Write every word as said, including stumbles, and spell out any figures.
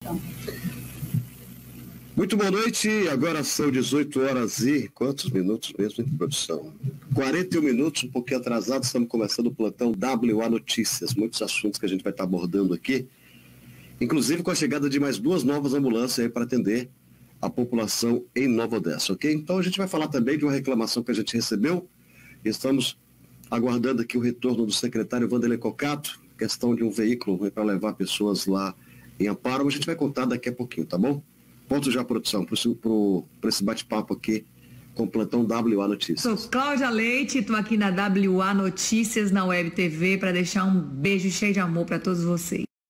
Muito boa noite, agora são dezoito horas e quantos minutos mesmo em produção? quarenta e um minutos, um pouquinho atrasado, estamos começando o plantão W A Notícias, muitos assuntos que a gente vai estar abordando aqui, inclusive com a chegada de mais duas novas ambulâncias aí para atender a população em Nova Odessa, ok? Então a gente vai falar também de uma reclamação que a gente recebeu, estamos aguardando aqui o retorno do secretário Wanderley Cocato, questão de um veículo para levar pessoas lá em Amparo, mas a gente vai contar daqui a pouquinho, tá bom? Ponto já, produção, para esse bate-papo aqui com o plantão W A Notícias. Sou Cláudia Leite, estou aqui na W A Notícias, na Web T V, para deixar um beijo cheio de amor para todos vocês.